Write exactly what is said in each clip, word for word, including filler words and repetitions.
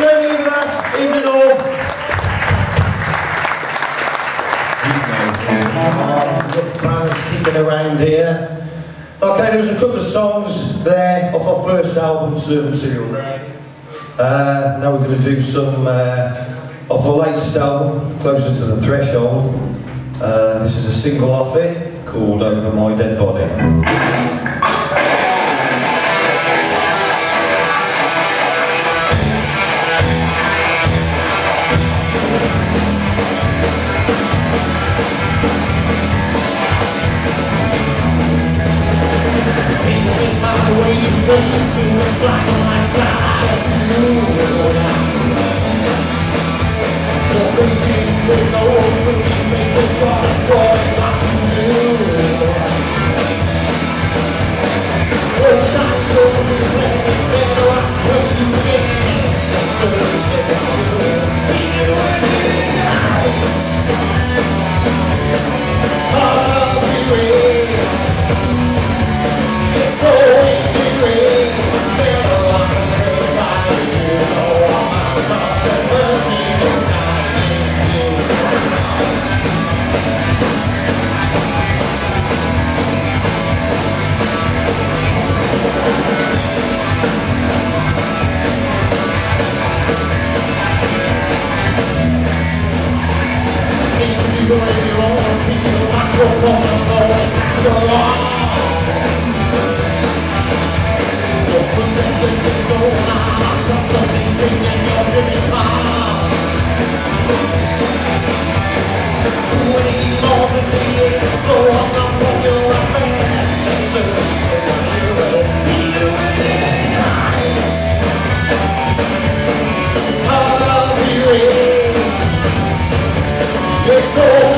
Okay, look at that. Evening all. Evening. Plans kicking around here. Okay, there's a couple of songs there off our first album, Servant to Your Name. Uh, now we're going to do some uh, off our latest album, Closer to the Threshold. Uh, this is a single off it called Over My Dead Body. Seems like a lifestyle to Don't believe with no free, make the shortest story not to do. Well, time goes to be playing, better rock when you get some stories about you. You and I. I'll be real. It's always been real. It's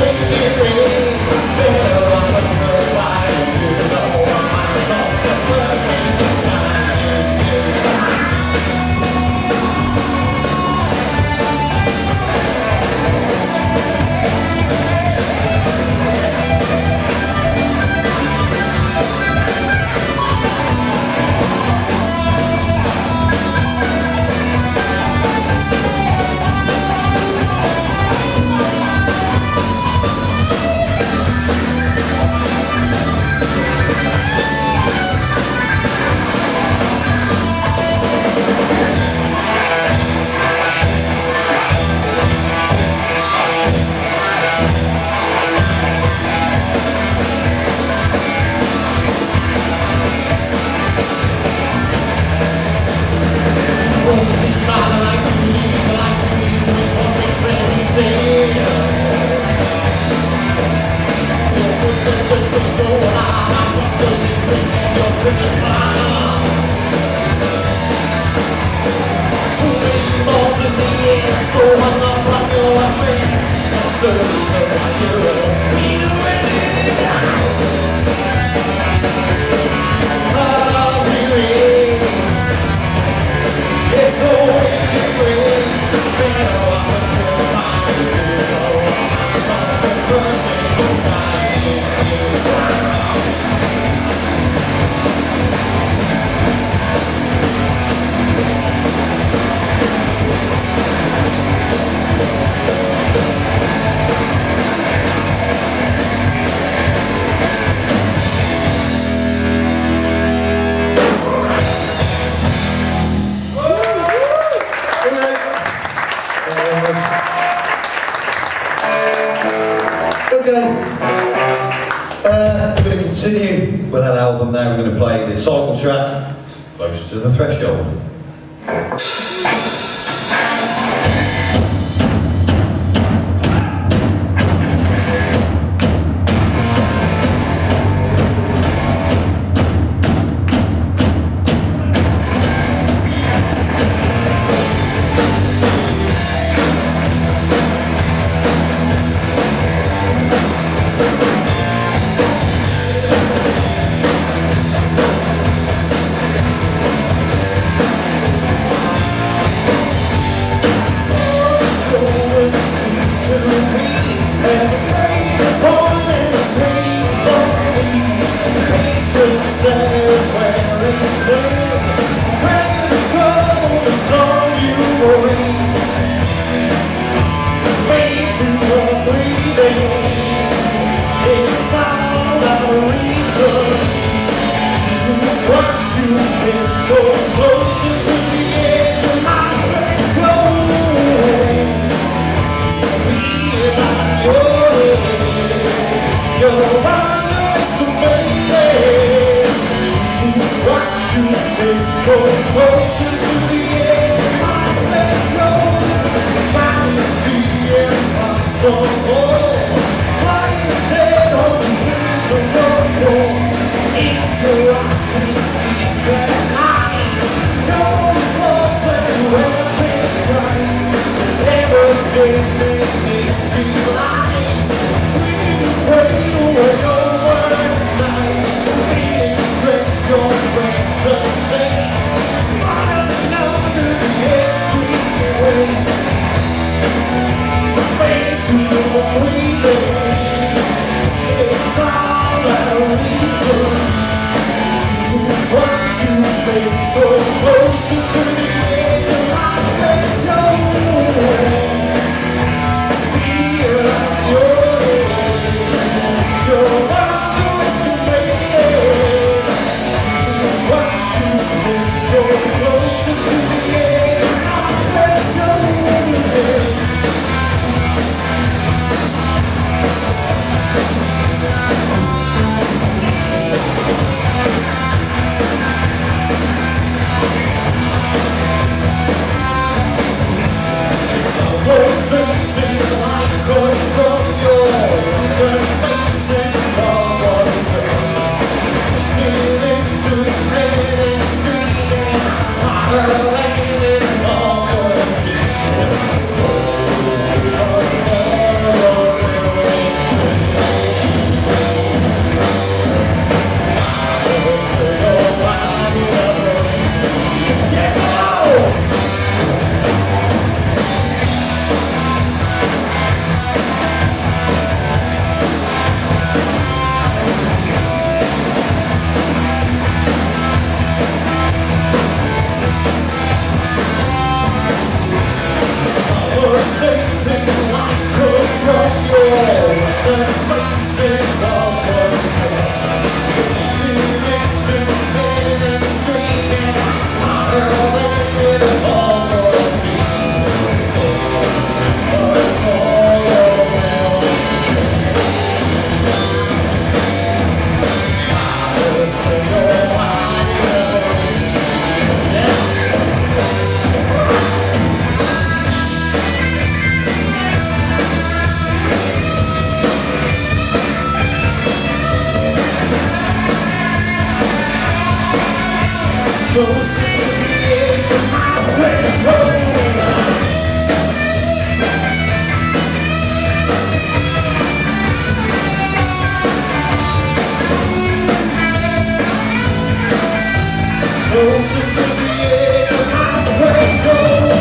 continue with that album. Now we're going to play the title track, Closer to the Threshold. Stairs wearing thin, breaking the trouble, it's all you worry. want to get so closer to the edge of my threshold. Be like your You're underestimated. Want to get so closer to the edge of my threshold. Trying to be impossible. Flying dead horses with some more. Interrupting sleep at night. Told the clothes and weapons tight. Everything made me see light. Dreaming away away over night. Being stressed, your brain sustains. Running under the extreme weight. Way to breathing. It's all a reason. Want to make so closer to the edge of my threshold. Be like you're You're underestimated. Want to make so closer to the edge of my threshold. Rotating like a drum, you're facing lots of time. Feeling to pain and streaming, spiraling all the street. So much more religion. To your body of devil. Rotating like a drum, you're facing lots of time. Feeling to pain and streaming, spiraling all the sea. So much more religion. To your body, yeah. Closer to the edge of my threshold. Closer to the edge of my threshold.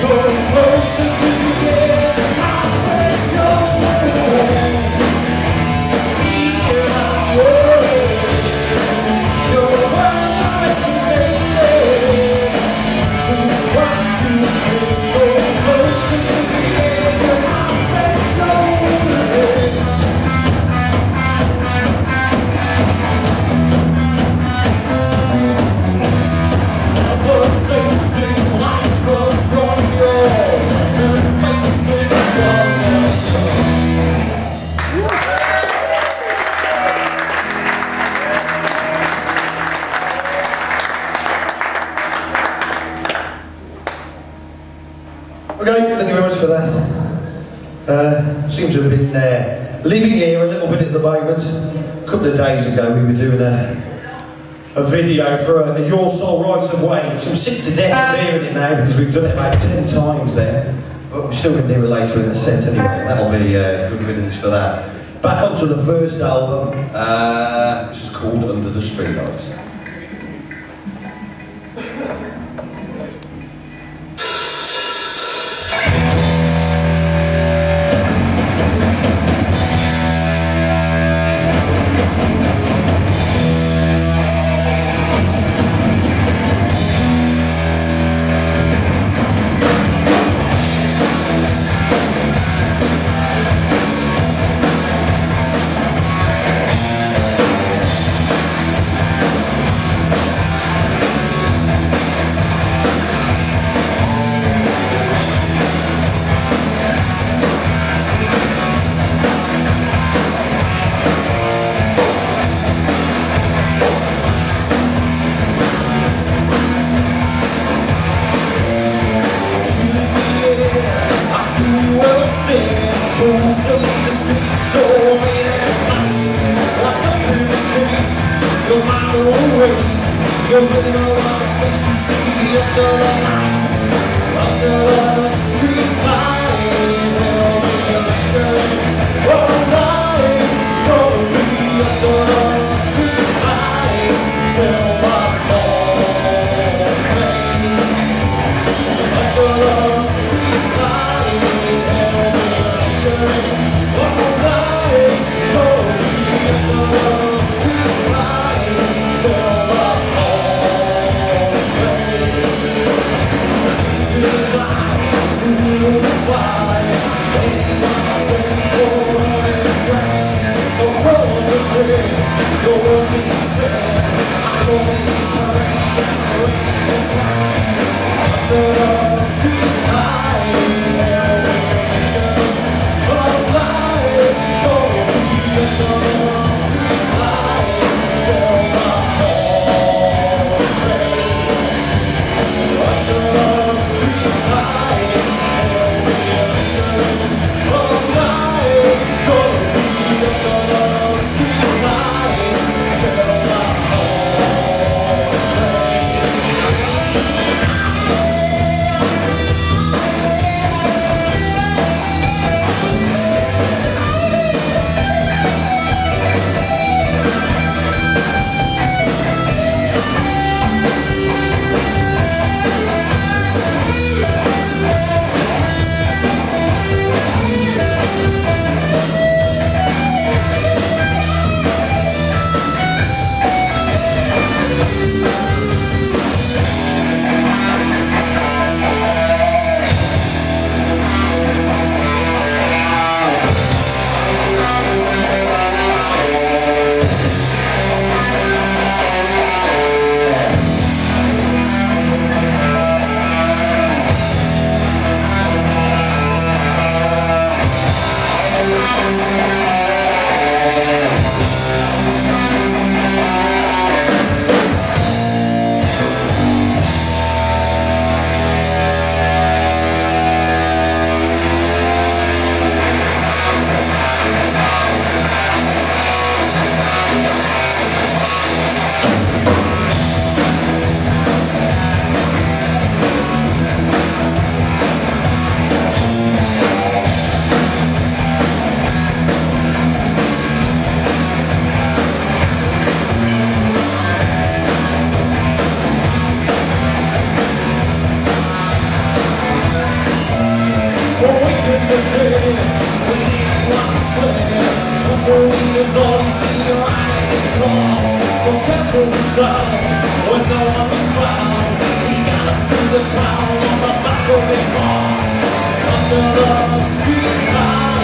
Closer to the edge of my threshold. uh, seems to have been uh, living here a little bit at the moment. A couple of days ago we were doing a, a video for uh, the Your Soul Right of Way, which I'm sick to death of hearing it now because we've done it about ten times there. But we're still going to do it later in the set anyway. That'll be uh, good riddance for that. Back onto the first album, uh, which is called Under the Streetlights. You're living a lot of space you see under the lights, under the street light. There'll be a lecture all night. Gonna be under the street light till my morning rains. Under the street light, there'll be a lecture all night. Gonna be under the street light till my when no one was found, he got up to the town on the back of his horse, under the street light.